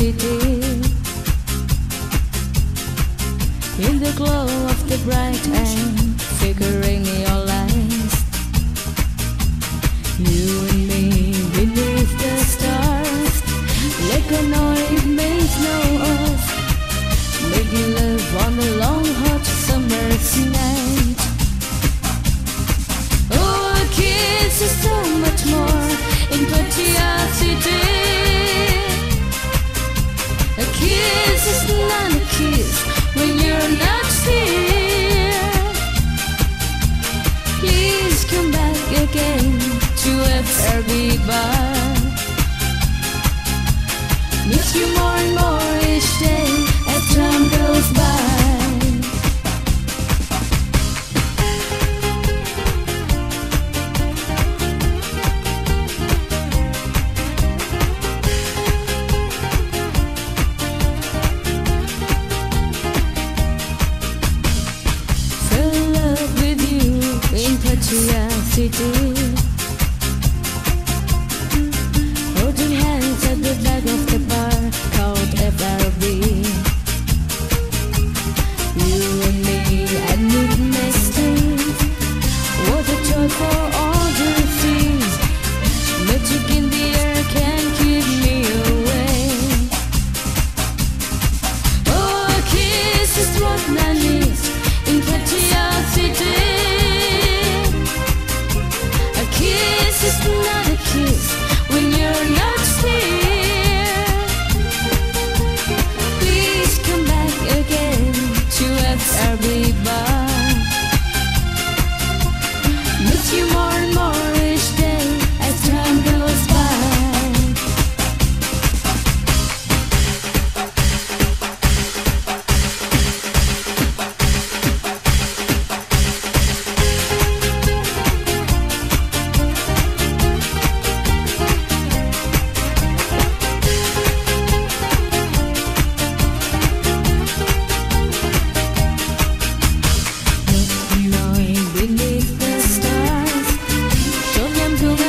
city. In the glow of the bright and flickering your lights, you and me beneath the stars, like a noise makes no odds, making love on a long hot summer's night. Oh, a kiss is so much more in Pattaya city. A kiss is not a kiss when you're not here. Please come back again to FRB bar. Miss you more and more each day as time goes by. In Pattaya city, holding hands at the back of the bar called FRB. You and me at midnight street, what a joy for all the things. Magic in the air can't keep me away. Oh, a kiss is what I need in Pattaya city. It's not a kiss when you're not here. Please come back again to FRB bar. Miss you more and more each day as time goes by. Beneath the stars, show them